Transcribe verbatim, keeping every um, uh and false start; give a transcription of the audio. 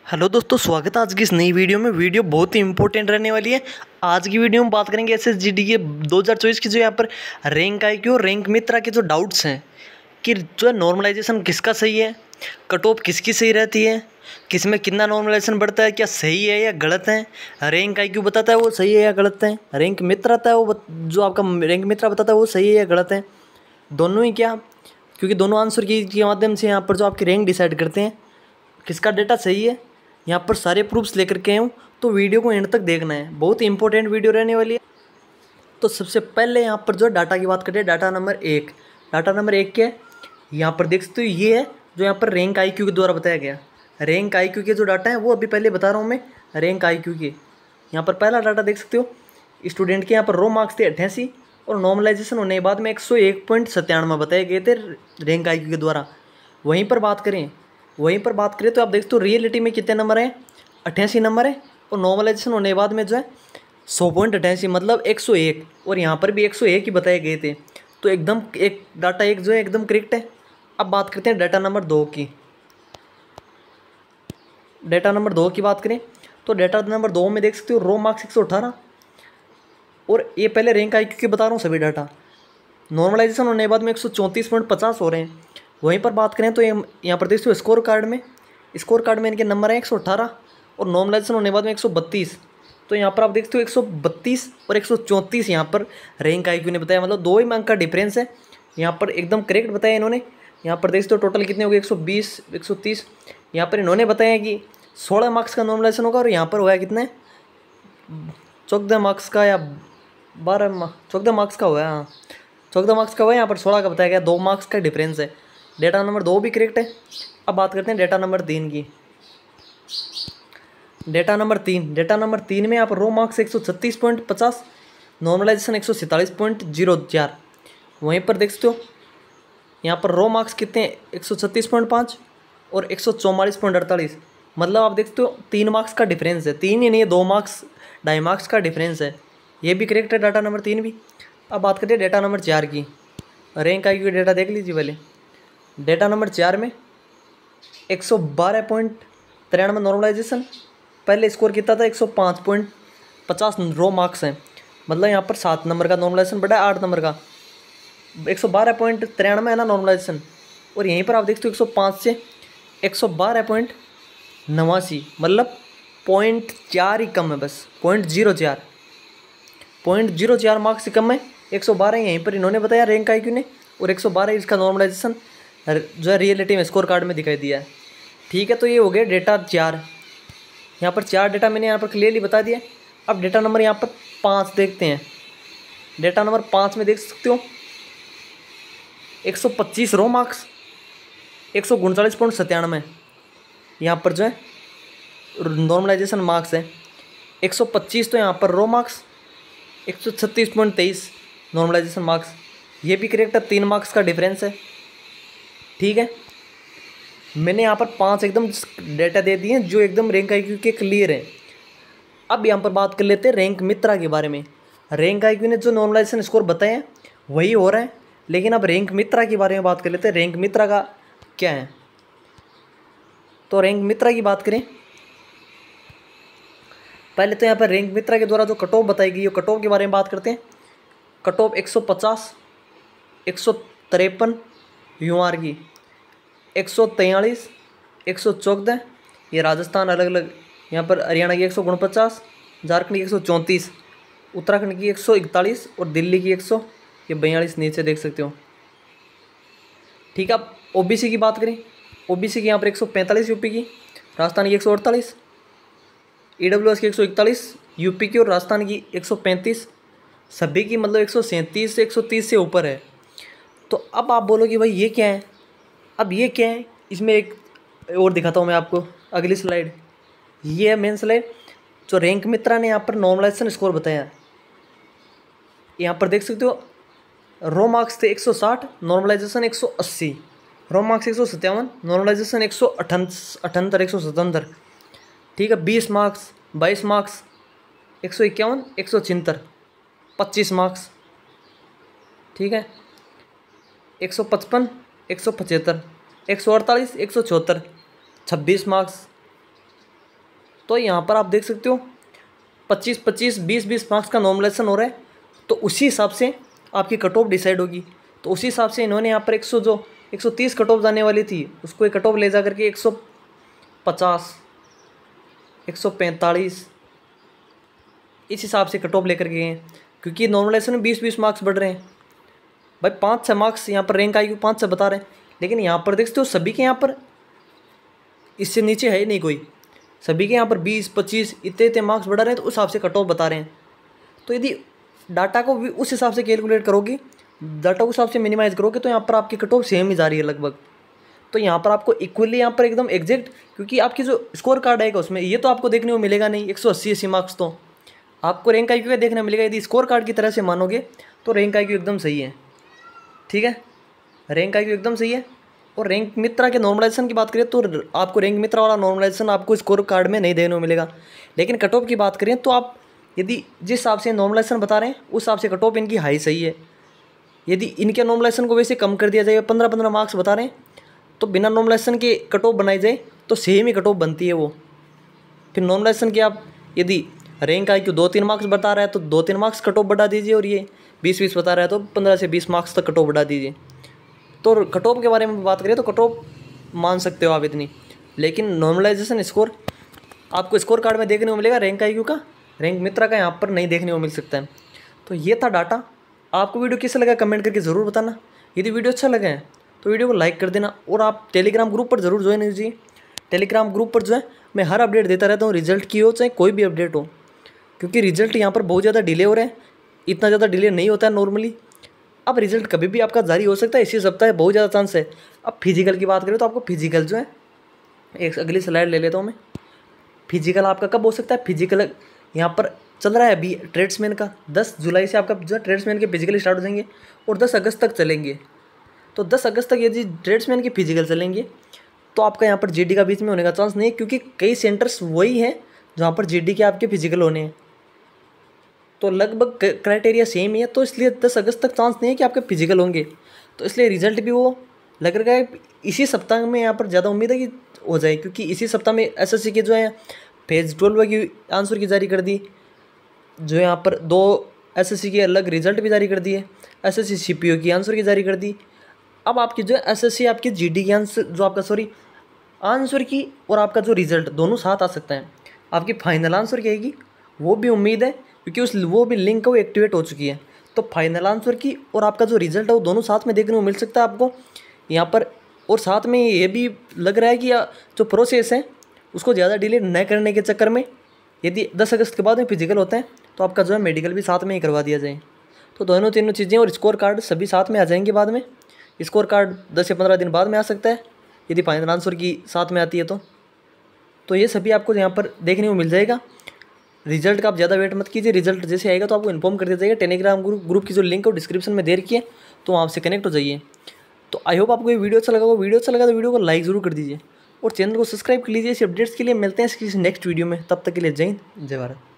Hello दोस्तों, स्वागत है आज की इस नई वीडियो में। वीडियो बहुत ही इंपॉर्टेंट रहने वाली है। आज की वीडियो में बात करेंगे एसएसजीडी के दो हज़ार चौबीस की जो यहाँ पर रैंक आईक्यू और रैंक मित्रा के जो डाउट्स हैं कि जो है नॉर्मलाइजेशन किसका सही है, कट ऑफ किसकी सही रहती है, किस में कितना नॉर्मलाइजेशन बढ़ता है, क्या सही है या गलत है। रैंक आईक्यू बताता है वो सही है या गलत है, रैंक मित्रा आता है वो बत, जो आपका रैंक मित्रा बताता है वो सही है या गलत है। दोनों ही क्या, क्योंकि दोनों आंसर की के माध्यम से यहाँ पर जो आपकी रैंक डिसाइड करते हैं किसका डेटा सही है। यहाँ पर सारे प्रूफ्स लेकर के आए हूँ, तो वीडियो को एंड तक देखना है, बहुत ही इंपॉर्टेंट वीडियो रहने वाली है। तो सबसे पहले यहाँ पर जो है डाटा की बात करें, डाटा नंबर एक। डाटा नंबर एक क्या है, यहाँ पर देख सकते हो, ये है जो यहाँ पर रैंक आईक्यू के द्वारा बताया गया। रैंक आईक्यू के जो डाटा है वो अभी पहले बता रहा हूँ मैं, रैंक आईक्यू के। यहाँ पर पहला डाटा देख सकते हो, स्टूडेंट के यहाँ पर रो मार्क्स थे अट्ठासी और नॉर्मलाइजेशन होने के बाद में एक सौ एक पॉइंट सत्तानवे बताए गए थे रैंक आईक्यू के द्वारा। वहीं पर बात करें वहीं पर बात करें तो आप देखते हो रियलिटी में कितने नंबर हैं, अट्ठासी नंबर है, और नॉर्मलाइजेशन होने के बाद में जो है सौ पॉइंट अट्ठासी मतलब एक सौ एक, और यहाँ पर भी एक सौ एक ही बताए गए थे। तो एकदम एक डाटा एक जो है एकदम करेक्ट है। अब बात करते हैं डाटा नंबर दो की। डाटा नंबर दो की बात करें तो डाटा नंबर दो में देख सकते हो रो मार्क्स एक सौ अठारह, और ये पहले रैंक आईक्यू के बता रहा हूँ सभी डाटा। नॉर्मलाइजेशन होने के बाद में एक सौ चौंतीस पॉइंट पचास हो रहे हैं। वहीं पर बात करें तो ये यहाँ पर देखते हो स्कोर कार्ड में स्कोर कार्ड में इनके नंबर हैं एक सौ अठारह और नॉर्मलाइजेशन होने के बाद में एक सौ बत्तीस। तो यहाँ पर आप देखते हो एक सौ बत्तीस और एक सौ चौंतीस यहाँ पर रैंक आईक्यू ने बताया, मतलब दो ही अंक का डिफरेंस है। यहाँ पर एकदम करेक्ट बताया इन्होंने। यहाँ पर देखते हो टोटल कितने हो गए, एक सौ बीस एक सौ तीस। यहाँ पर इन्होंने बताया कि सोलह मार्क्स का नॉर्मलाइजेशन होगा, और यहाँ पर हुआ कितने चौदह मार्क्स का या बारह चौदह मार्क्स का हुआ है। हाँ, चौदह मार्क्स का हुआ है, यहाँ पर सोलह का बताया गया, दो मार्क्स का डिफरेंस है। डेटा नंबर दो भी करेक्ट है। अब बात करते हैं डेटा नंबर तीन की। डेटा नंबर तीन डेटा नंबर तीन में यहाँ पर रो मार्क्स एक सौ छत्तीस पॉइंट पचास, नॉर्मलाइजेशन एक सौ सैंतालीस पॉइंट जीरो चार। वहीं पर देख सकते हो यहाँ पर रो मार्क्स कितने, एक सौ छत्तीस पॉइंट पाँच और एक सौ चौवालीस पॉइंट अड़तालीस, मतलब आप देखते हो तीन मार्क्स का डिफरेंस है। तीन ही नहीं, दो मार्क्स ढाई मार्क्स का डिफरेंस है। ये भी करेक्ट है डाटा नंबर तीन भी। अब बात करते हैं डेटा नंबर चार की। रैंक आईक्यू का डेटा देख लीजिए पहले। डेटा नंबर चार में एक सौ बारह पॉइंट तिरानवे नॉर्मलाइजेशन, पहले स्कोर कितना था एक सौ पाँच पॉइंट पचास रो मार्क्स हैं, मतलब यहाँ पर सात नंबर का नॉर्मलाइजेशन बढ़ा है, आठ नंबर का एक सौ बारह पॉइंट तिरानवे है ना नॉर्मलाइजेशन। और यहीं पर आप देखते हो एक सौ पाँच से एक सौ बारह पॉइंट नवासी, मतलब पॉइंट चार ही कम है, बस पॉइंट जीरो चार पॉइंट जीरो चार मार्क्स से कम है। एक सौ बारह यहीं पर इन्होंने बताया रैंक आईक्यू ने, और एक सौ बारह इसका नॉर्मलाइजेशन जो है रियलिटी में स्कोर कार्ड में दिखाई दिया है। ठीक है, तो ये हो गया डेटा चार। यहाँ पर चार डेटा मैंने यहाँ पर क्लियरली बता दिया। अब डेटा नंबर यहाँ पर पाँच देखते हैं। डेटा नंबर पाँच में देख सकते हो एक सौ पच्चीस रो मार्क्स, एक सौ उनचालीस पॉइंट सत्तानवे यहाँ पर जो है नॉर्मलाइजेशन मार्क्स है। एक सौ पच्चीस तो यहाँ पर रो मार्क्स, एक सौ छत्तीस पॉइंट तेईस नॉर्मलाइजेशन मार्क्स, ये भी करेक्ट है, तीन मार्क्स का डिफरेंस है। ठीक है, मैंने यहाँ पर पांच एकदम डेटा दे दिए जो एकदम रैंक आईक्यू के क्लियर हैं। अब यहाँ पर बात कर लेते हैं रैंक मित्रा के बारे में। रैंक आईक्यू ने जो नॉर्मलाइजेशन स्कोर बताए हैं वही हो रहा है, लेकिन अब रैंक मित्रा के बारे में बात कर लेते हैं। रैंक मित्रा का क्या है, तो रैंक मित्रा की बात करें पहले तो यहाँ पर रैंक मित्रा के द्वारा जो कट ऑफ बताई गई है कट ऑफ के बारे में बात करते हैं। कट ऑफ एक सौ पचास, एक सौ तिरपन यूआर की, एक सौ तैंतालीस, एक सौ चौदह, ये राजस्थान अलग अलग, यहाँ पर हरियाणा की एक सौ उनपचास, झारखंड की एक सौ चौंतीस, उत्तराखंड की एक सौ इकतालीस और दिल्ली की एक सौ ये बयालीस नीचे देख सकते हो। ठीक है, अब ओबीसी की बात करें। ओबीसी की यहाँ पर एक सौ पैंतालीस यूपी की, राजस्थान की एक सौ अड़तालीस, ईडब्ल्यूएस की एक सौ इकतालीस यूपी की और राजस्थान की एक सौ पैंतीस, सभी की मतलब एक सौ सैंतीस से एक सौ तीस से ऊपर है। तो अब आप बोलोगे भाई ये क्या है, अब ये क्या है, इसमें एक और दिखाता हूँ मैं आपको, अगली स्लाइड। ये है मेन स्लाइड जो रैंक मित्रा ने यहाँ पर नॉर्मलाइजेशन स्कोर बताया। यहाँ पर देख सकते हो रो मार्क्स थे एक सौ साठ, नॉर्मलाइजेशन एक सौ अस्सी, रो मार्क्स एक सौ सत्तावन, नॉर्मलाइजेशन एक सौ अठहत्तर एक सौ सतहत्तर। ठीक है, बीस मार्क्स, बाईस मार्क्स, एक सौ इक्यावन, एक सौ छिहत्तर, पच्चीस मार्क्स। ठीक है, एक सौ पचपन, एक सौ पचहत्तर, एक सौ अड़तालीस, एक सौ चौहत्तर, छब्बीस मार्क्स। तो यहाँ पर आप देख सकते हो पच्चीस पच्चीस बीस बीस मार्क्स का नॉर्मलाइजेशन हो रहा है, तो उसी हिसाब से आपकी कट ऑफ डिसाइड होगी। तो उसी हिसाब से इन्होंने यहाँ पर एक सौ जो एक सौ तीस कट ऑफ जाने वाली थी उसको एक कट ऑफ ले जा करके एक सौ पचास एक सौ पैंतालीस इस हिसाब से कट ऑफ लेकर के गए, क्योंकि नॉर्मलाइजेशन में बीस बीस मार्क्स बढ़ रहे हैं भाई। पाँच छः मार्क्स यहाँ पर रैंक आईक्यू पाँच छः बता रहे हैं, लेकिन यहाँ पर देखते हो सभी के यहाँ पर इससे नीचे है ही नहीं कोई, सभी के यहाँ पर बीस पच्चीस इतने इतने मार्क्स बढ़ा रहे हैं, तो उस हिसाब से कट ऑफ बता रहे हैं। तो यदि डाटा को भी उस हिसाब से कैलकुलेट करोगे, डाटा उस हिसाब से मिनिमाइज़ करोगे, तो यहाँ पर आपकी कट ऑफ सेम ही जा रही है लगभग। तो यहाँ पर आपको इक्वली यहाँ पर एकदम एग्जैक्ट, क्योंकि आपकी जो स्कोर कार्ड आएगा उसमें ये तो आपको देखने को मिलेगा नहीं एक सौ अस्सी अस्सी मार्क्स, तो आपको रैंक आईक्यू का देखने मिलेगा। यदि स्कोर कार्ड की तरह से मानोगे तो रैंक आईक्यू एकदम सही है, ठीक है, रैंक आईक्यू एकदम सही है। और रैंक मित्रा के नॉर्मलाइजेशन की बात करें तो आपको रैंक मित्रा वाला नॉर्मलाइजेशन आपको स्कोर कार्ड में नहीं देखने को मिलेगा, लेकिन कट ऑफ की बात करें तो आप यदि जिस हिसाब से नॉर्मलाइजेशन बता रहे हैं उस हिसाब से कट ऑफ इनकी हाई सही है। यदि इनके नॉर्मलाइजेशन को वैसे कम कर दिया जाए, पंद्रह पंद्रह मार्क्स बता रहे हैं, तो बिना नॉर्मलाइजेशन के कट ऑफ बनाई जाए तो सेम ही कट ऑफ बनती है वो। फिर नॉर्मलाइजेशन के आप यदि रैंक आईक्यू दो तीन मार्क्स बता रहा है तो दो तीन मार्क्स कट ऑफ बढ़ा दीजिए, और ये बीस बीस बता रहा है तो पंद्रह से बीस मार्क्स तक कट ऑफ बढ़ा दीजिए। तो कट ऑफ के बारे में बात करें तो कट ऑफ मान सकते हो आप इतनी, लेकिन नॉर्मलाइजेशन स्कोर आपको स्कोर कार्ड में देखने को मिलेगा, रैंक आईक्यू का रैंक मित्रा का यहाँ पर नहीं देखने को मिल सकता है। तो ये था डाटा। आपको वीडियो कैसा लगा कमेंट करके ज़रूर बताना। यदि वीडियो अच्छा लगा है तो वीडियो को लाइक कर देना, और आप टेलीग्राम ग्रुप पर ज़रूर ज्वाइन कीजिए। टेलीग्राम ग्रुप पर जो है मैं हर अपडेट देता रहता हूँ, रिजल्ट की हो चाहे कोई भी अपडेट हो, क्योंकि रिजल्ट यहाँ पर बहुत ज़्यादा डिले हो रहे हैं, इतना ज़्यादा डिले नहीं होता है नॉर्मली। अब रिजल्ट कभी भी आपका जारी हो सकता है, इसी सप्ताह बहुत ज़्यादा चांस है। अब फिजिकल की बात करें तो आपको फिजिकल जो है, एक अगली स्लाइड ले लेता हूँ मैं। फिजिकल आपका कब हो सकता है? फिजिकल यहाँ पर चल रहा है अभी ट्रेड्समैन का, दस जुलाई से आपका जो है ट्रेड्समैन के फिजिकल स्टार्ट हो जाएंगे और दस अगस्त तक चलेंगे। तो दस अगस्त तक यदि ट्रेड्समैन के फिजिकल चलेंगे तो आपका यहाँ पर जीडी का बीच में होने का चांस नहीं है, क्योंकि कई सेंटर्स वही हैं जहाँ पर जीडी के आपके फिजिकल होने हैं। तो लगभग क्राइटेरिया सेम ही है, तो इसलिए दस अगस्त तक चांस नहीं है कि आपके फिजिकल होंगे। तो इसलिए रिजल्ट भी वो लग रहा है इसी सप्ताह में, यहाँ पर ज़्यादा उम्मीद है कि हो जाए, क्योंकि इसी सप्ताह में एसएससी के जो है फेज ट्वेल्व की आंसर की जारी कर दी, जो यहाँ पर दो एसएससी के अलग रिजल्ट भी जारी कर दिए, एसएससी सीपीओ की आंसर की जारी कर दी। अब आपकी जो है एसएससी आपकी जीडी की आंसर जो आपका सॉरी आंसर की और आपका जो रिजल्ट दोनों साथ आ सकता है। आपकी फाइनल आंसर की आएगी वो भी उम्मीद है, क्योंकि उस वो भी लिंक वो एक्टिवेट हो चुकी है। तो फाइनल आंसर की और आपका जो रिजल्ट है वो दोनों साथ में देखने को मिल सकता है आपको यहाँ पर। और साथ में ये भी लग रहा है कि जो प्रोसेस है उसको ज़्यादा डिले न करने के चक्कर में यदि दस अगस्त के बाद में फिजिकल होता है तो आपका जो है मेडिकल भी साथ में ही करवा दिया जाए। तो दोनों तीनों चीज़ें और स्कोर कार्ड सभी साथ में आ जाएंगे बाद में। स्कोर कार्ड दस से पंद्रह दिन बाद में आ सकता है यदि फाइनल आंसर की साथ में आती है तो तो ये सभी आपको यहाँ पर देखने को मिल जाएगा। रिजल्ट का आप ज़्यादा वेट मत कीजिए, रिजल्ट जैसे आएगा तो आपको इन्फॉर्म कर दिया जाएगा। टेलीग्राम ग्रुप ग्रुप की जो लिंक है डिस्क्रिप्शन में दे रखी है, तो वहाँ से कनेक्ट हो जाइए। तो आई होप आपको ये वीडियो अच्छा लगा होगा। वीडियो अच्छा लगा तो वीडियो को लाइक ज़रूर कर दीजिए और चैनल को सब्सक्राइब कर लीजिए। इसी अपडेट्स के लिए मिलते हैं किसी नेक्स्ट वीडियो में, तब तक के लिए जय हिंद जय भारत।